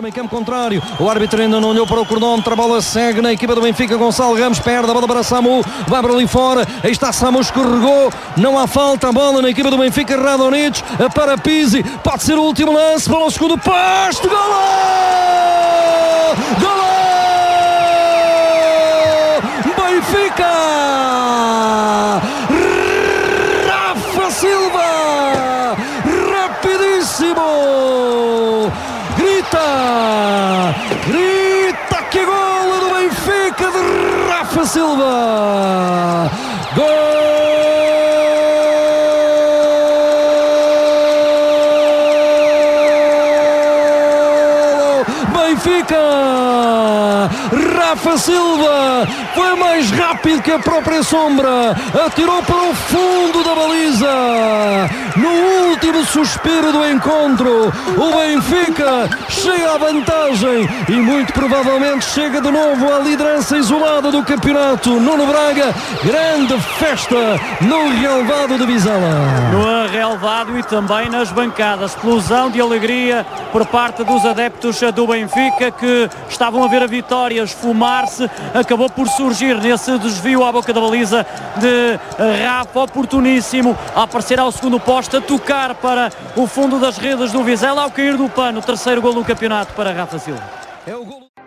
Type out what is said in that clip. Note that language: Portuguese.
meio campo contrário. O árbitro ainda não olhou para o cronómetro. A bola segue na equipa do Benfica. Gonçalo Ramos perde a bola para Samu. Vai para ali fora. Aí está Samu, escorregou. Não há falta. A bola na equipa do Benfica. Radonjic para Pizzi. Pode ser o último lance. Para o segundo posto. Golo! Golo! Benfica! Rafa Silva! Rapidíssimo! Grita! Grita que é golo do Benfica de Rafa Silva! Gol! Benfica! Rafa Silva foi mais rápido que a própria sombra, atirou para o fundo da baliza. No último suspiro do encontro, o Benfica chega à vantagem e muito provavelmente chega de novo à liderança isolada do campeonato. Nuno Braga, grande festa no relvado de Vizela. No relvado e também nas bancadas, explosão de alegria por parte dos adeptos do Benfica, que estavam a ver a vitória esfumar-se. Acabou por surgir nesse desvio à boca da baliza de Rafa, oportuníssimo, a aparecer ao segundo posto, a tocar para o fundo das redes do Vizela, ao cair do pano. Terceiro golo do campeonato para Rafa Silva. É o golo.